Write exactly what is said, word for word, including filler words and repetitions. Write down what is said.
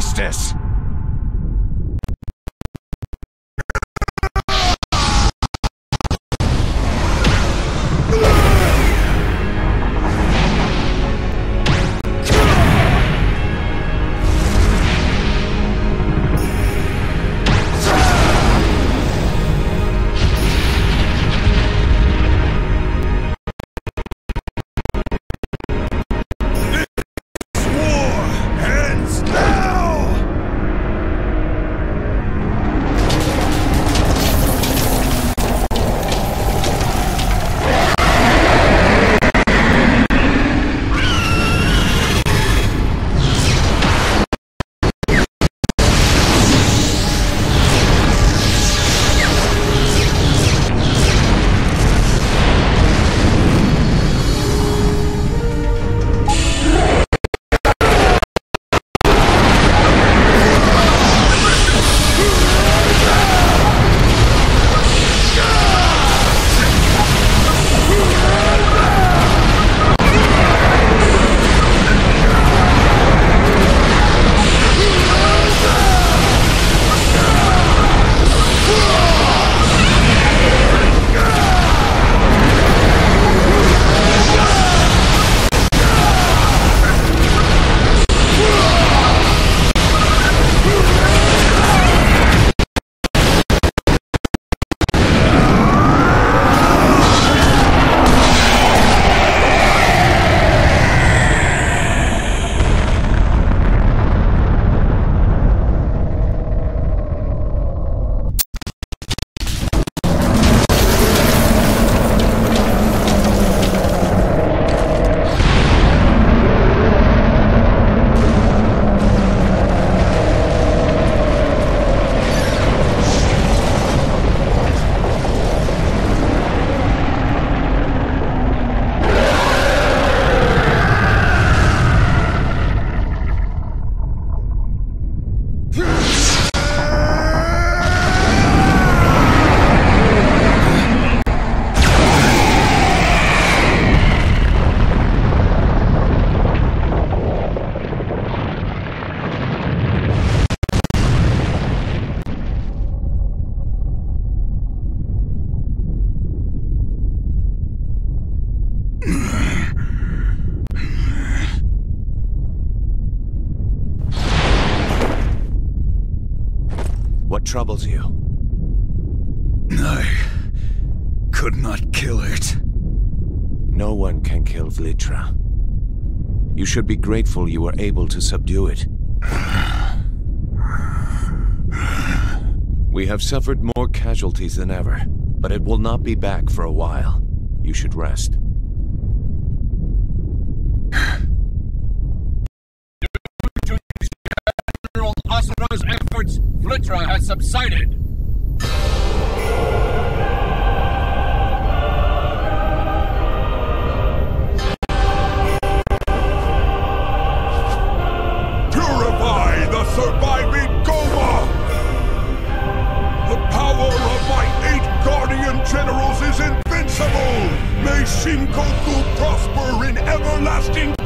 justice! What troubles you? I could not kill it. No one can kill Vlitra. You should be grateful you were able to subdue it. We have suffered more casualties than ever, but it will not be back for a while. You should rest. Due to General Asura's efforts, Vlitra has subsided. Purify the surviving Goma! The power of my eight Guardian Generals is invincible! May Shinkoku prosper in everlasting